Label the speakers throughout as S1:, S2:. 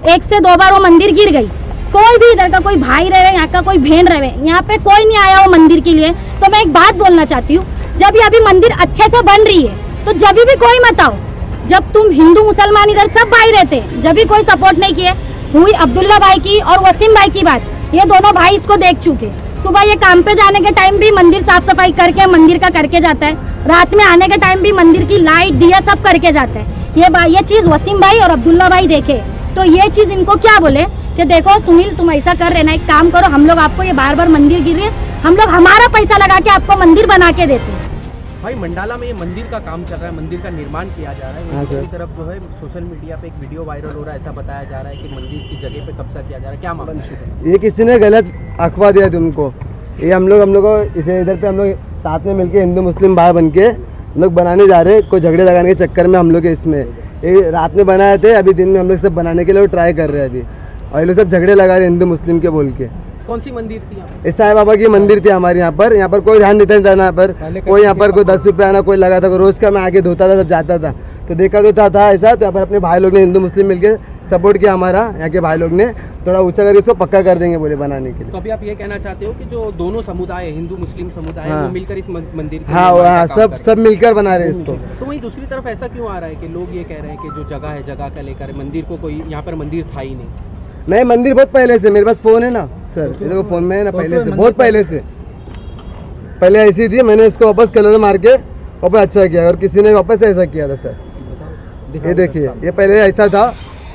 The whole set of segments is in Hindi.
S1: 1 से 2 बार वो मंदिर गिर गई। कोई भी इधर का कोई भाई रहे, यहाँ का कोई बहन रहे, यहाँ पे कोई नहीं आया वो मंदिर के लिए। तो मैं एक बात बोलना चाहती हूँ, जब ये अभी मंदिर अच्छे से बन रही है तो जब भी कोई मत आओ। जब तुम हिंदू मुसलमान इधर सब भाई रहते, जब भी कोई सपोर्ट नहीं किए। हुई अब्दुल्ला भाई की और वसीम भाई की बात, ये दोनों भाई इसको देख चुके। सुबह ये काम पे जाने के टाइम भी मंदिर साफ सफाई करके मंदिर का करके जाता है, रात में आने के टाइम भी मंदिर की लाइट दिया सब करके जाता है। ये चीज वसीम भाई और अब्दुल्ला भाई देखे तो ये चीज इनको क्या बोले कि देखो सुनील तुम ऐसा कर रहे ना, एक काम करो, हम लोग आपको ये बार बार मंदिर गिर रही है, हम लोग हमारा पैसा लगा के आपको मंदिर बना के देते हैं।
S2: भाई मंडाला में ये मंदिर का काम चल रहा है, मंदिर का निर्माण किया जा रहा है। दूसरी तरफ जो है सोशल मीडिया पे एक वीडियो वायरल हो रहा है, ऐसा बताया जा रहा है कि मंदिर की जगह पे कब्जा किया जा रहा है, क्या मामला है?
S3: ये किसी ने गलत अफवाह दिया तुमको। ये हम लोग इसे इधर पे हम लोग साथ में मिलके हिंदू मुस्लिम भाई बन के हम लोग बनाने जा रहे हैं। कोई झगड़े लगाने के चक्कर में हम लोग इसमें ये रात में बनाए थे, अभी दिन में हम लोग सब बनाने के लिए ट्राई कर रहे हैं अभी। और ये लोग सब झगड़े लगा रहे हिंदू मुस्लिम के बोल के।
S2: कौन सी मंदिर थी?
S3: इस साईं बाबा की मंदिर थी हमारे यहाँ पर कोई ध्यान देता नहीं था। यहाँ पर कोई यहाँ पर कोई 10 रुपये आना कोई लगा था, रोज का मैं आके धोता था, सब जाता था तो देखा तो था ऐसा। तो यहाँ पर अपने भाई लोग ने हिंदू मुस्लिम मिलकर सपोर्ट किया, हमारा यहाँ के भाई लोग ने थोड़ा ऊंचा करके इसको पक्का कर देंगे बोले बनाने के लिए।
S2: तो अभी आप ये कहना चाहते हो कि जो दोनों समुदाय हिंदू मुस्लिम समुदाय वो मिलकर इस मंदिर
S3: हाँ सब मिलकर बना रहे हैं इसको।
S2: तो वहीं दूसरी तरफ ऐसा क्यों आ रहा है कि लोग ये कह रहे हैं कि जो जगह है जगह का लेकर मंदिर को कोई यहाँ पर मंदिर था ही नहीं?
S3: मंदिर बहुत पहले से, मेरे पास फोन है ना सर, ये देखो फोन में है ना, पहले से बहुत पहले से पहले ऐसी थी। मैंने इसको वापस कलर मार के वापस अच्छा किया और किसी ने वापस ऐसा किया था सर। ये देखिए ये पहले ऐसा था।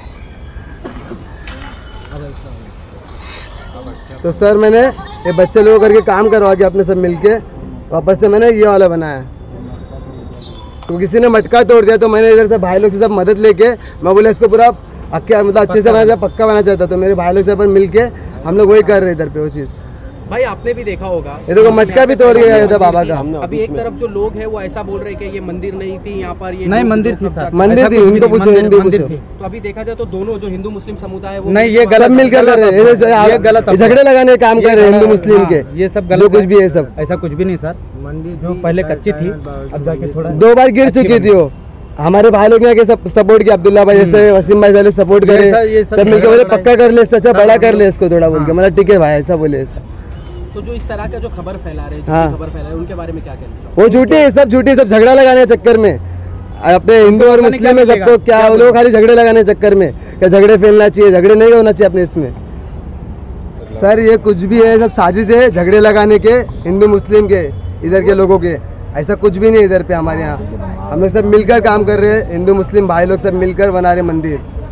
S3: तो सर मैंने ये बच्चे लोगों करके काम करवा के अपने सब मिलके वापस से मैंने ये वाला बनाया। तो किसी ने मटका तोड़ दिया तो मैंने इधर से भाई लोग से सब मदद लेके मैं बोला इसको पूरा मतलब अच्छे से बनाया, पक्का बनाना चाहता। तो मेरे भाई लोग से अपन मिलके हम लोग वही कर रहे इधर पे वो चीज़।
S2: भाई आपने भी देखा होगा
S3: ये देखो मटका भी तोड़ गया था बाबा का।
S2: अभी एक तरफ जो लोग हैं वो ऐसा बोल रहे हैं कि ये मंदिर नहीं थी, यहाँ पर ये
S4: नहीं मंदिर थी सर,
S3: मंदिर थी, उनको पूछो हिंदू पूछो।
S2: तो अभी देखा जाए तो दोनों जो हिंदू मुस्लिम समुदाय है वो
S4: नहीं ये गलत
S3: मिलकर कर रहे हैं, ये गलत झगड़े लगाने का काम कर रहे हैं हिंदू मुस्लिम के।
S4: ये सब
S3: जो कुछ भी है सब
S4: ऐसा कुछ भी नहीं सर। मंदिर जो पहले कच्ची थी अब जाके थोड़ा
S3: 2 बार गिर चुकी थी वो। हमारे भाई लोग ने सब सपोर्ट किया, अब्दुल्ला भाई जैसे वसीम भाई जैसे सपोर्ट करे, सब मिलकर बोले पक्का कर ले, अच्छा बड़ा कर ले इसको थोड़ा बोल के, मतलब ठीक है भाई ऐसा बोले ऐसा।
S2: तो जो इस तरह का जो खबर फैला रहे हैं, खबर फैला रहे हैं, उनके बारे में क्या कहते हैं?
S3: वो झूठी है, सब झूठी, सब झगड़ा लगाने के चक्कर में अपने हिंदू और मुस्लिम में सबको क्या लोग खाली झगड़े लगाने के चक्कर में क्या झगड़े फैलना चाहिए, झगड़े नहीं होना चाहिए अपने इसमें। सर ये कुछ भी है, सब साजिश है झगड़े लगाने के हिंदू मुस्लिम के इधर के लोगों के, ऐसा कुछ भी नहीं इधर पे हमारे यहाँ। हम लोग सब मिलकर काम कर रहे हैं, हिंदू मुस्लिम भाई लोग सब मिलकर बना रहे मंदिर।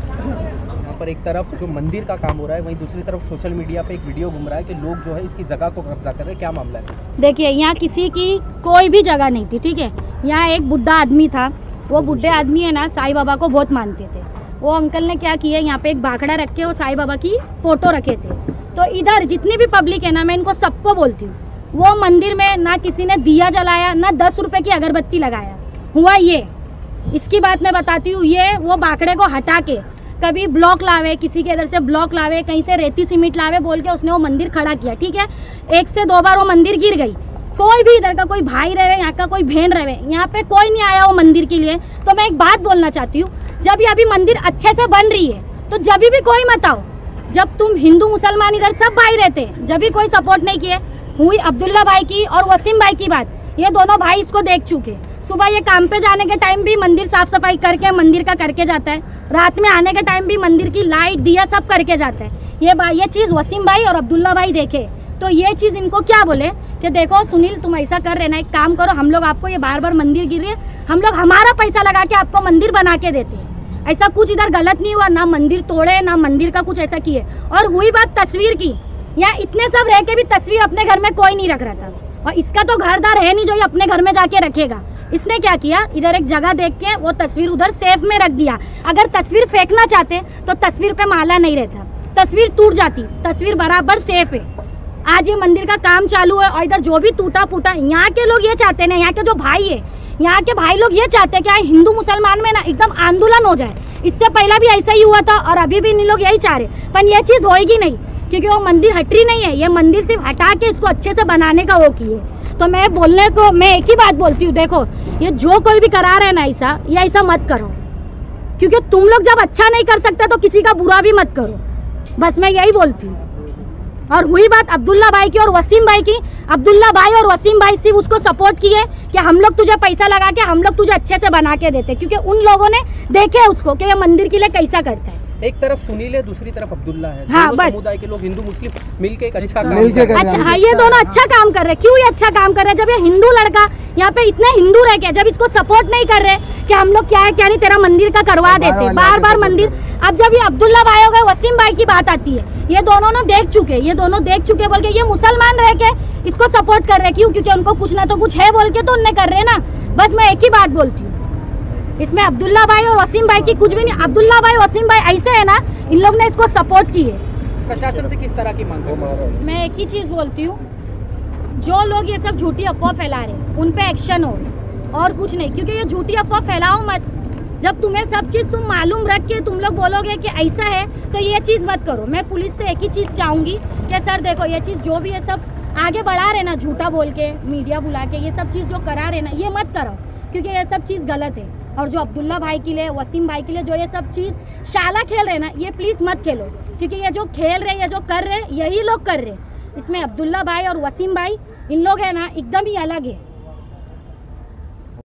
S2: यहाँ पर एक तरफ जो मंदिर का काम हो रहा है, वहीं दूसरी तरफ सोशल मीडिया पे एक वीडियो घूम रहा है कि लोग जो है इसकी जगह को कब्जा कर रहे हैं, क्या मामला है?
S1: देखिए यहाँ किसी की कोई भी जगह नहीं थी, ठीक है। यहाँ एक बुढ़ा आदमी था, वो बुढ़े आदमी है ना साईं बाबा को बहुत मानते थे। वो अंकल ने क्या किया, यहाँ पे एक बाखड़ा रख के वो साईं बाबा की फोटो रखे थे। तो इधर जितनी भी पब्लिक है ना, मैं इनको सबको बोलती हूँ, वो मंदिर में ना किसी ने दिया जलाया, ना 10 रुपए की अगरबत्ती लगाया। हुआ ये, इसकी बात मैं बताती हूँ। ये वो बाकड़े को हटा के कभी ब्लॉक लावे, किसी के इधर से ब्लॉक लावे, कहीं से रेती सीमेंट लावे बोल के उसने वो मंदिर खड़ा किया, ठीक है। 1 से 2 बार वो मंदिर गिर गई। कोई भी इधर का कोई भाई रहे, यहाँ का कोई बहन रहे, यहाँ पे कोई नहीं आया वो मंदिर के लिए। तो मैं एक बात बोलना चाहती हूँ, जब ये अभी मंदिर अच्छे से बन रही है तो जब भी कोई मत आओ। जब तुम हिंदू मुसलमान इधर सब भाई रहते, जब भी कोई सपोर्ट नहीं किए। हुई अब्दुल्ला भाई की और वसीम भाई की बात, ये दोनों भाई इसको देख चुके। सुबह ये काम पे जाने के टाइम भी मंदिर साफ सफाई करके मंदिर का करके जाता है, रात में आने के टाइम भी मंदिर की लाइट दिया सब करके जाता है। ये चीज़ वसीम भाई और अब्दुल्ला भाई देखे तो ये चीज़ इनको क्या बोले कि देखो सुनील तुम ऐसा कर रहे ना, एक काम करो, हम लोग आपको ये बार बार मंदिर गिर रही है, हम लोग हमारा पैसा लगा के आपको मंदिर बना के देते हैं। ऐसा कुछ इधर गलत नहीं हुआ, ना मंदिर तोड़े ना मंदिर का कुछ ऐसा किए। और हुई बात तस्वीर की, यहाँ इतने सब रह के भी तस्वीर अपने घर में कोई नहीं रख रहा था, और इसका तो घरदार है नहीं जो ये अपने घर में जाके रखेगा। इसने क्या किया, इधर एक जगह देख के वो तस्वीर उधर सेफ में रख दिया। अगर तस्वीर फेंकना चाहते तो तस्वीर पे माला नहीं रहता, तस्वीर टूट जाती, तस्वीर बराबर सेफ है। आज ये मंदिर का काम चालू है और इधर जो भी टूटा फूटा, यहाँ के लोग ये चाहते हैं, यहाँ के जो भाई है, यहाँ के भाई लोग ये चाहते हैं कि हिंदू मुसलमान में ना एकदम आंदोलन हो जाए। इससे पहले भी ऐसा ही हुआ था और अभी भी इन लोग यही चाह रहे, पर ये चीज़ होएगी नहीं, क्योंकि वो मंदिर हट रही नहीं है। ये मंदिर सिर्फ हटा के इसको अच्छे से बनाने का वो किए। तो मैं बोलने को मैं एक ही बात बोलती हूँ, देखो ये जो कोई भी करा रहे है ना ऐसा, ये ऐसा मत करो। क्योंकि तुम लोग जब अच्छा नहीं कर सकते तो किसी का बुरा भी मत करो, बस मैं यही बोलती हूँ। और हुई बात अब्दुल्ला भाई की और वसीम भाई की, अब्दुल्ला भाई और वसीम भाई सिर्फ उसको सपोर्ट किए कि हम लोग तुझे पैसा लगा के हम लोग तुझे अच्छे से बना के देते, क्योंकि उन लोगों ने देखे उसको कि ये मंदिर के लिए कैसा करता है।
S2: एक तरफ सुनील है, दूसरी तरफ अब्दुल्ला है।
S1: हाँ,
S2: दोनों
S1: बस।
S2: समुदाय के लोग हिंदू मुस्लिम मिलके एक अच्छा काम
S3: मिलके
S2: कर रहे हैं।
S1: अच्छा हाँ, ये दोनों अच्छा काम कर रहे हैं। क्यों ये अच्छा काम कर रहे हैं? जब ये हिंदू लड़का यहाँ पे इतने हिंदू रह के जब इसको सपोर्ट नहीं कर रहे कि हम लोग क्या है क्या नहीं तेरा मंदिर का करवा देते, बार बार मंदिर। अब जब ये अब्दुल्ला भाई हो गए, वसीम भाई की बात आती है, ये दोनों देख चुके बोल के ये मुसलमान रह के इसको सपोर्ट कर रहे। क्यों? क्योंकि उनको कुछ ना तो कुछ है बोल के तो उनने कर रहे ना। बस मैं एक ही बात बोलती हूँ, इसमें अब्दुल्ला भाई और वसीम भाई की कुछ भी नहीं। अब्दुल्ला भाई वसीम भाई ऐसे है ना, इन लोग ने इसको सपोर्ट की है।
S2: प्रशासन से किस तरह की मांग है?
S1: मैं एक ही चीज बोलती हूँ, जो लोग ये सब झूठी अफवाह फैला रहे हैं उन पे एक्शन हो, और कुछ नहीं। क्योंकि ये झूठी अफवाह फैलाओ मत। जब तुम्हें सब चीज़ तुम मालूम रख के तुम लोग बोलोगे कि ऐसा है, तो ये चीज़ मत करो। मैं पुलिस से एक ही चीज़ चाहूँगी कि सर देखो, ये चीज़ जो भी है सब आगे बढ़ा रहे ना, झूठा बोल के मीडिया बुला के ये सब चीज़ जो करा रहे ना, ये मत करो, क्योंकि ये सब चीज़ गलत है। और जो अब्दुल्ला भाई के लिए, वसीम भाई के लिए जो ये सब चीज़ शाला खेल रहे ना, ये प्लीज़ मत खेलो, क्योंकि ये जो खेल रहे, ये जो कर रहे, यही लोग कर रहे। इसमें अब्दुल्ला भाई और वसीम भाई इन लोग है ना एकदम ही अलग है।